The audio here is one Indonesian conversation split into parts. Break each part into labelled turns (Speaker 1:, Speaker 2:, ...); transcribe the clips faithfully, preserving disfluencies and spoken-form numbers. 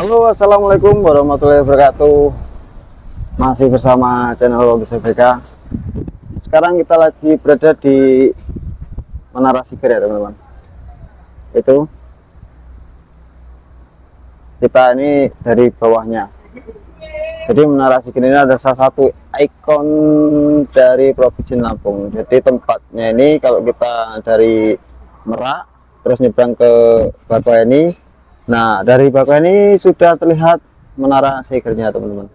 Speaker 1: Halo, assalamualaikum warahmatullahi wabarakatuh. Masih bersama channel Logis B K. Sekarang kita lagi berada di Menara Siger ya teman-teman. Itu kita ini dari bawahnya. Jadi Menara Siger ini ada salah satu ikon dari Provinsi Lampung. Jadi tempatnya ini kalau kita dari Merak terus nyebrang ke Bakauheni. Nah, dari Bakauheni sudah terlihat Menara Sigirnya teman-teman.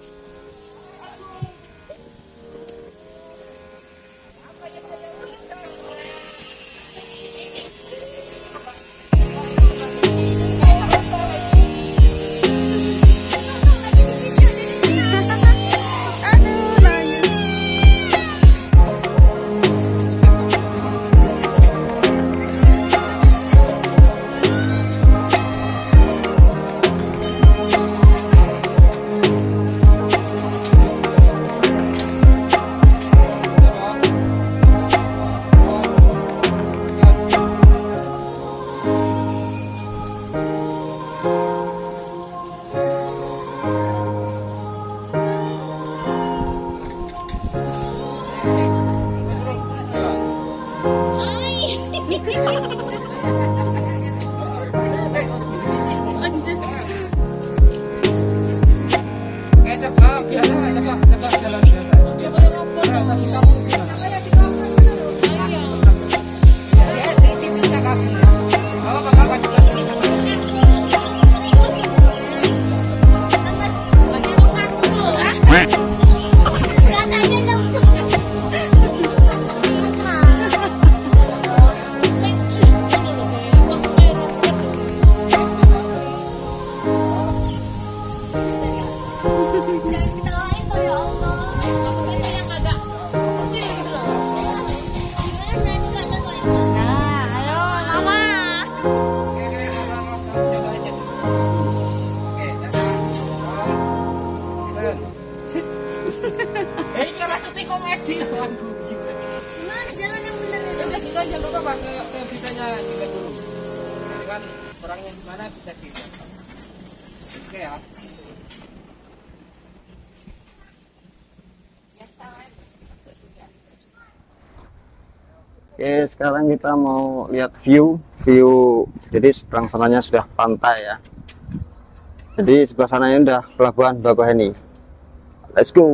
Speaker 2: Gimana jalan yang benar itu? Kita jangan lupa Pak ke ke bisanya juga dulu. Kan orangnya gimana bisa gitu. Oke ya.
Speaker 1: Oke, sekarang kita mau lihat view view. Jadi seberang sananya sudah pantai ya. Jadi sebelah sananya udah pelabuhan Bakauheni. Let's go.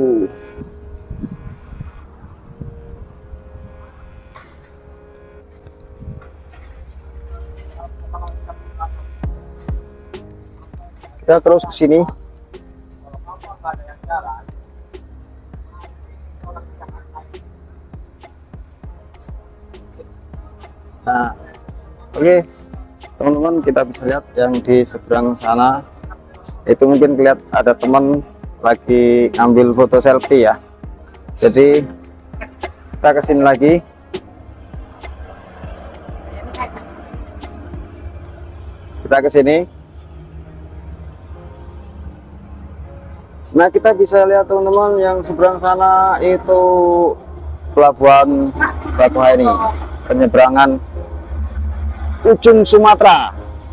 Speaker 1: Kita terus ke sini. Nah, oke, okay. Teman-teman, kita bisa lihat yang di seberang sana itu mungkin kelihatan ada teman lagi ngambil foto selfie ya. Jadi kita ke sini lagi. Kita ke sini. Nah, kita bisa lihat teman-teman yang seberang sana itu pelabuhan Bakauheni, penyeberangan ujung Sumatera.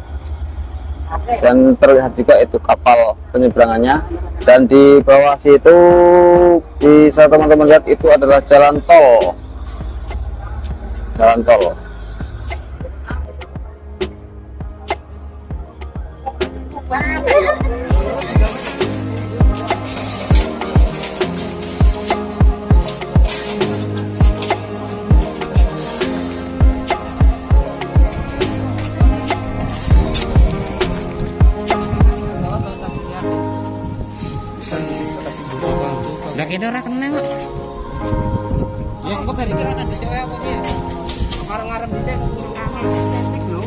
Speaker 1: Dan terlihat juga itu kapal penyeberangannya. Dan di bawah situ bisa teman-teman lihat itu adalah jalan tol. Jalan tol.
Speaker 2: Udah kira ora kena kok. Ya engko bari kira kan dhisik kaya apa piye. Ngarep-ngarep dhisik kok kurang aman estetik lho.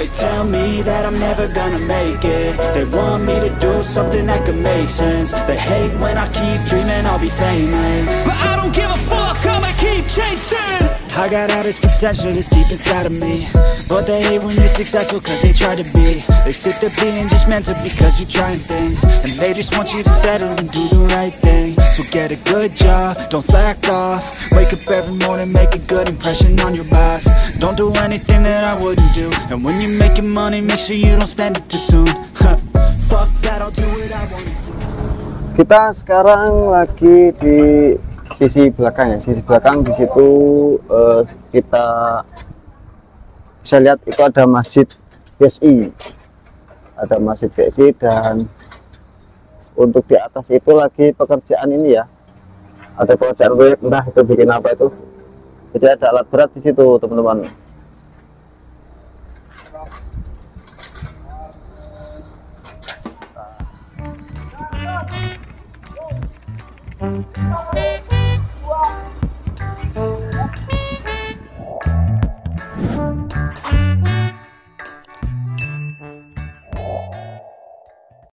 Speaker 3: They tell me that I'm never gonna make it. They want me to do something that could make sense. They hate when I keep dreaming I'll be famous, but I don't give a fuck, I'ma keep chasing. I got all this potential that's deep inside of me, but they hate when you're successful cause they try to be. They sit there being judgmental because you're trying things, and they just want you to settle and do the right thing. So get a good job, don't slack off. Wake up every morning, make a good impression on your boss. Don't do anything that I wouldn't do, and when you're making money, make sure you don't spend it too soon. Fuck that, I'll do what I wanna do.
Speaker 1: Kita sekarang lagi di sisi belakang ya, sisi belakang di situ eh, kita bisa lihat itu ada masjid B S I, ada masjid B S I, dan untuk di atas itu lagi pekerjaan ini ya, ada pekerjaan proyek, entah itu bikin apa itu. Jadi ada alat berat di situ teman-teman.
Speaker 2: Nah.